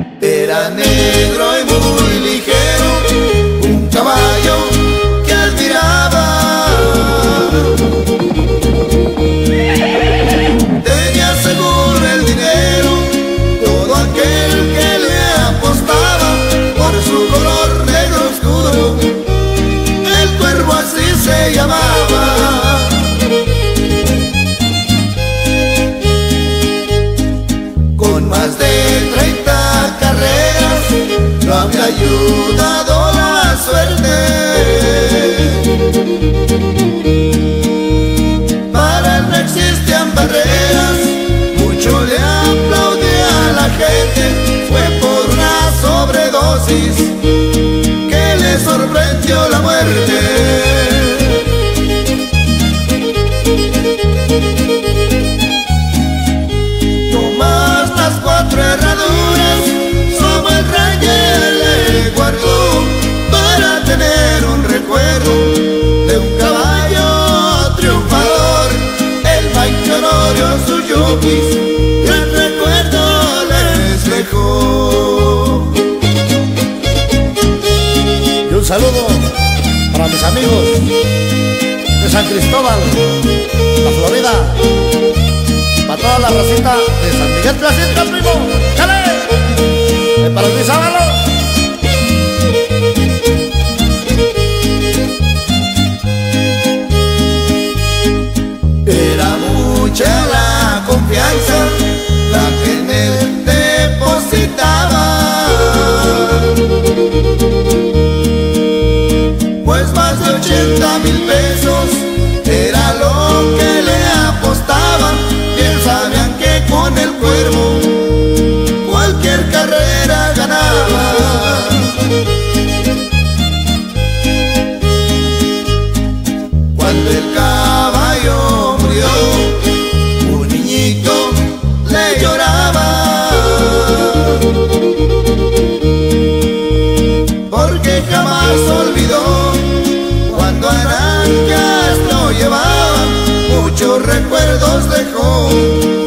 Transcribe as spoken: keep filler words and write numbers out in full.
Era negro y muy ligero, un caballo que admiraba. Tenía seguro el dinero todo aquel que le apostaba por su color negro oscuro. El Cuervo así se llamaba. Con más de treinta carreras lo había ayudado la suerte. Para él no existían barreras, mucho le aplaudía a la gente. Fue por una sobredosis que le sorprendió la muerte. Herraduras, Samuel Reyes le guardó para tener un recuerdo de un caballo triunfador. El Mike Honorio, su yupis, gran recuerdo les dejó. Y un saludo para mis amigos de San Cristóbal, la Florida. Para toda la racita de San Miguel Placita, primo. ¡Chale! Y para Luis Ábalos. Era mucha la confianza la que en él depositaba, pues más de ochenta mil pesos era lo que le apostaban. Bien sabían que con el Cuervo cualquier carrera ganaba. Cuando el caballo murió, un niñito le lloraba, porque jamás olvidó cuando Arancas lo llevaba. Muchos recuerdos dejó